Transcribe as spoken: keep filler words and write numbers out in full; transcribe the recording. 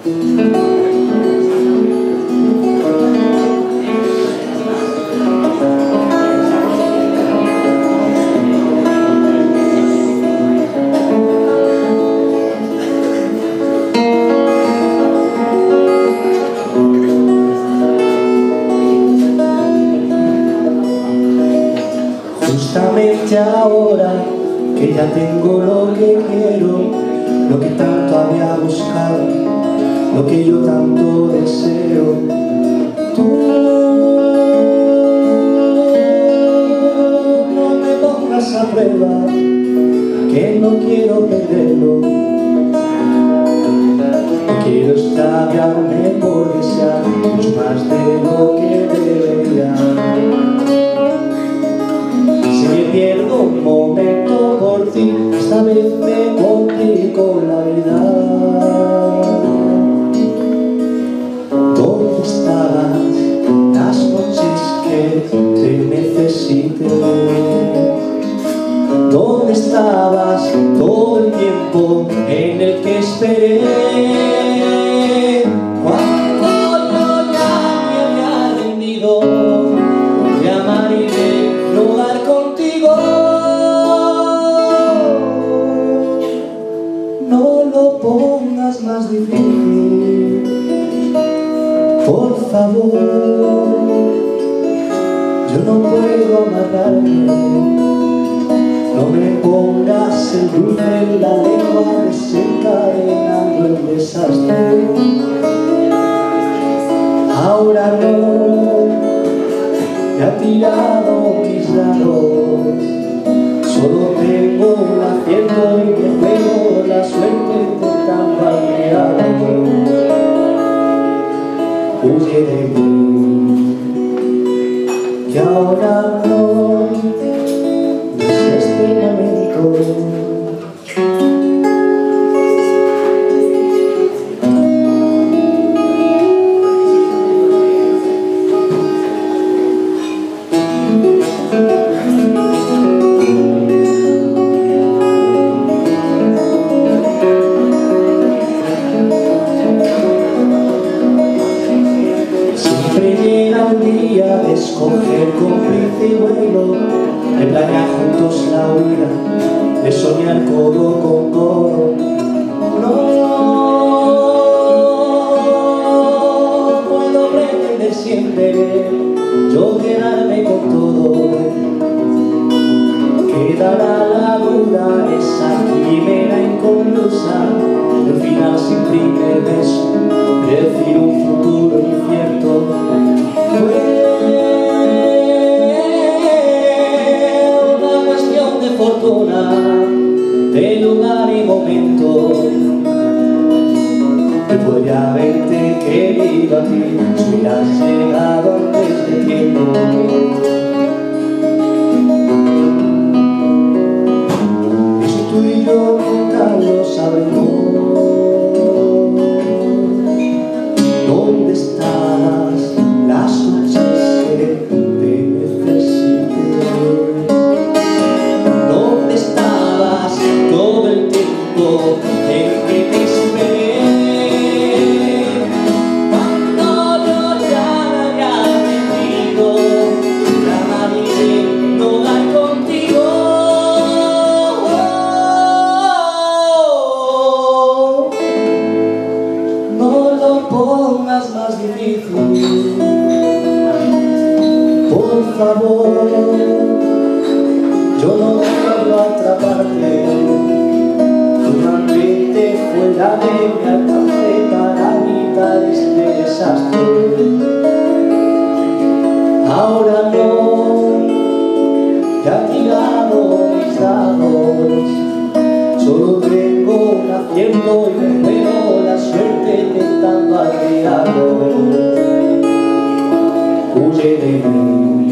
Justamente ahora que ya tengo lo que quiero, lo que tanto había buscado, lo que yo tanto deseo, tú no me pongas a prueba, que no quiero perderlo. No quiero extraviarme por desear mucho más de lo que debería. Si me pierdo un momento por ti, esta vez me complico la vida. ¿Dónde estabas las noches que te necesité? ¿Dónde estabas todo el tiempo en el que esperé? Cuando yo ya me había rendido de amar y de no dar contigo, no lo pongas más difícil, por favor. Yo no puedo amarrarme. No me pongas el dulce en la lengua, desencadenando el desastre. Ahora no, me ha tirado mis dados. Solo tengo un acierto y me juego la suerte intentando aliarlo. Huye de mí, que ahora no. Siempre llega el día de escoger cómplice y vuelo, de planear juntos la huida, de soñar codo con codo. No puedo pretender siempre yo quedarme con todo. Quedará la duda, esa quimera inconclusa, el final sin primer beso, decir un futuro incierto. Fue una cuestión de fortuna, de lugar y momento. Yo podría haberte querido a ti si hubieras llegado antes de tiempo. Eso tú y yo nunca lo sabremos. ¿Dónde estabas las noches que te necesité? ¿Dónde estabas todo el tiempo en que te esperé? Cuando yo ya me había rendido de amar y de no dar contigo, no lo pongas más difícil, por favor. Yo no quiero atraparte, tu ambiente fuera de mi alcance para evitar este desastre. Ahora no, ya he tirado mis dados, solo tengo un acierto y me juego la suerte intentando aliarlo. Huye de mí.